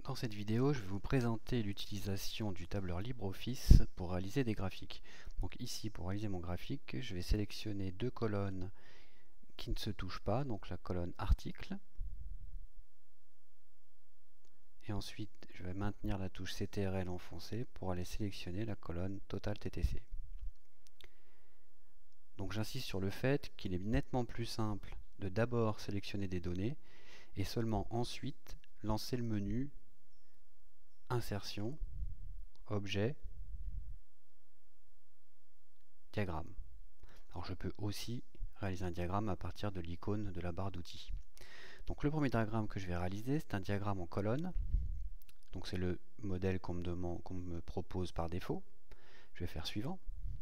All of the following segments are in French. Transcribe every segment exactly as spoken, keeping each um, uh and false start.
Dans cette vidéo, je vais vous présenter l'utilisation du tableur LibreOffice pour réaliser des graphiques. Donc ici, pour réaliser mon graphique, je vais sélectionner deux colonnes qui ne se touchent pas, donc la colonne article. Et ensuite, je vais maintenir la touche C T R L enfoncée pour aller sélectionner la colonne Total T T C. Donc j'insiste sur le fait qu'il est nettement plus simple de d'abord sélectionner des données et seulement ensuite lancer le menu Insertion, Objet, Diagramme. Alors je peux aussi réaliser un diagramme à partir de l'icône de la barre d'outils. Donc le premier diagramme que je vais réaliser, c'est un diagramme en colonne. Donc c'est le modèle qu'on me demande, qu'on me propose par défaut. Je vais faire suivant.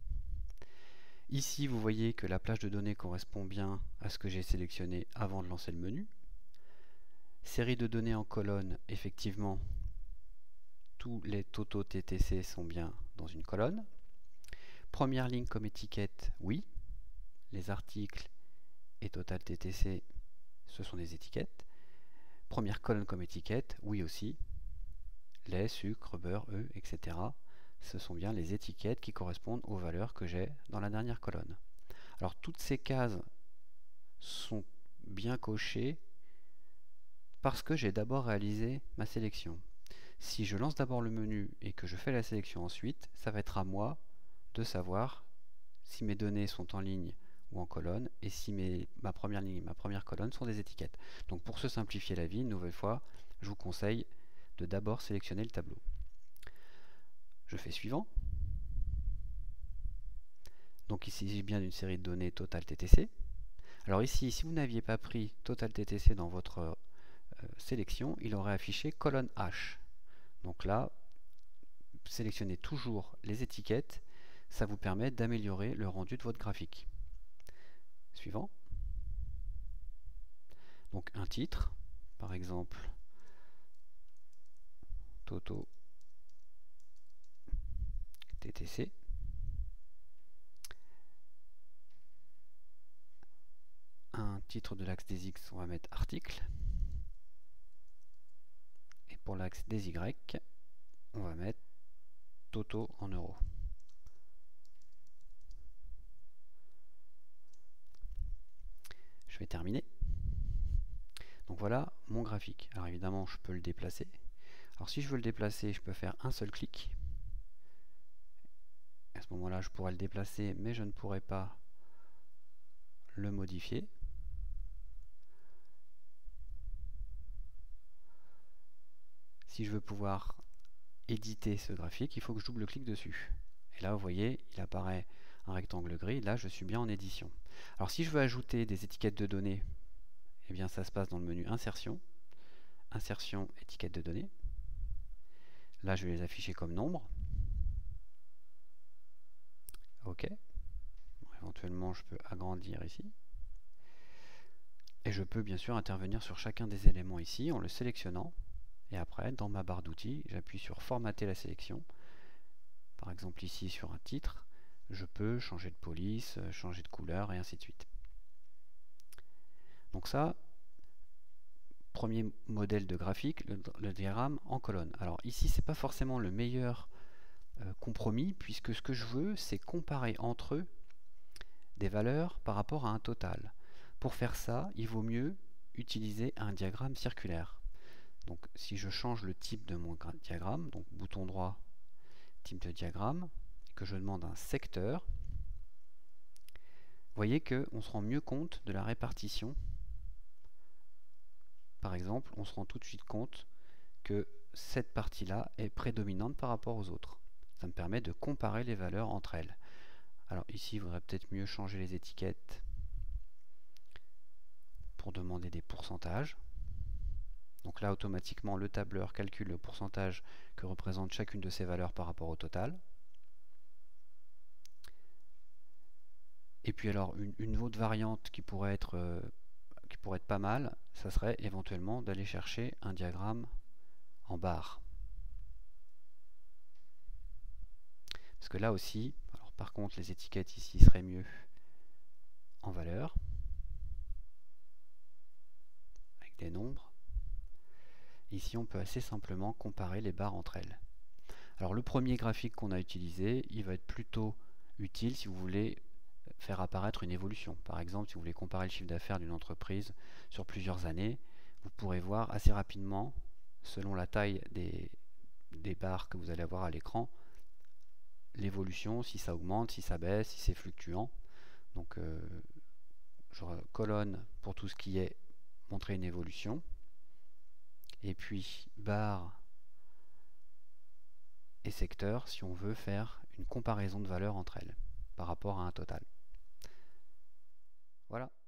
Ici, vous voyez que la plage de données correspond bien à ce que j'ai sélectionné avant de lancer le menu. Série de données en colonne, effectivement, tous les totaux T T C sont bien dans une colonne. Première ligne comme étiquette, oui. Les articles et Total T T C, ce sont des étiquettes. Première colonne comme étiquette, oui aussi. Lait, sucre, beurre, œufs, et cetera. Ce sont bien les étiquettes qui correspondent aux valeurs que j'ai dans la dernière colonne. Alors toutes ces cases sont bien cochées parce que j'ai d'abord réalisé ma sélection. Si je lance d'abord le menu et que je fais la sélection ensuite, ça va être à moi de savoir si mes données sont en ligne ou en colonne et si mes, ma première ligne et ma première colonne sont des étiquettes. Donc pour se simplifier la vie, une nouvelle fois, je vous conseille de d'abord sélectionner le tableau. Je fais suivant. Donc ici, il s'agit bien d'une série de données Total T T C. Alors ici, si vous n'aviez pas pris Total T T C dans votre euh, sélection, il aurait affiché colonne H. Donc là, sélectionnez toujours les étiquettes. Ça vous permet d'améliorer le rendu de votre graphique. Suivant. Donc un titre, par exemple, Toto T T C. Un titre de l'axe des X, on va mettre article. Et pour l'axe des Y, on va mettre Toto en euros. Je vais terminer. Donc voilà mon graphique. Alors évidemment, je peux le déplacer. Alors si je veux le déplacer, je peux faire un seul clic. À ce moment-là, je pourrais le déplacer, mais je ne pourrais pas le modifier. Si je veux pouvoir éditer ce graphique, il faut que je double-clique dessus. Et là, vous voyez, il apparaît un rectangle gris. Là, je suis bien en édition. Alors si je veux ajouter des étiquettes de données, eh bien ça se passe dans le menu Insertion. Insertion, étiquette de données. Là, je vais les afficher comme nombre. OK. Bon, éventuellement, je peux agrandir ici. Et je peux bien sûr intervenir sur chacun des éléments ici en le sélectionnant. Et après, dans ma barre d'outils, j'appuie sur Formater la sélection. Par exemple, ici, sur un titre, je peux changer de police, changer de couleur, et ainsi de suite. Donc ça, premier modèle de graphique, le, le diagramme en colonne. Alors ici, c'est pas forcément le meilleur euh, compromis, puisque ce que je veux, c'est comparer entre eux des valeurs par rapport à un total. Pour faire ça, il vaut mieux utiliser un diagramme circulaire. Donc si je change le type de mon diagramme, donc bouton droit, type de diagramme, et que je demande un secteur, vous voyez qu'on se rend mieux compte de la répartition. Par exemple, on se rend tout de suite compte que cette partie-là est prédominante par rapport aux autres. Ça me permet de comparer les valeurs entre elles. Alors ici, il vaudrait peut-être mieux changer les étiquettes pour demander des pourcentages. Donc là, automatiquement, le tableur calcule le pourcentage que représente chacune de ces valeurs par rapport au total. Et puis alors, une, une autre variante qui pourrait être, euh, qui pourrait être pas mal, ça serait éventuellement d'aller chercher un diagramme en barre. Parce que là aussi, alors par contre, les étiquettes ici seraient mieux en valeur, avec des nombres. Ici, on peut assez simplement comparer les barres entre elles. Alors le premier graphique qu'on a utilisé, il va être plutôt utile si vous voulez faire apparaître une évolution. Par exemple, si vous voulez comparer le chiffre d'affaires d'une entreprise sur plusieurs années, vous pourrez voir assez rapidement, selon la taille des, des barres que vous allez avoir à l'écran, l'évolution, si ça augmente, si ça baisse, si c'est fluctuant. Donc euh, genre, colonne pour tout ce qui est montrer une évolution, et puis barre et secteur si on veut faire une comparaison de valeurs entre elles par rapport à un total. Voilà.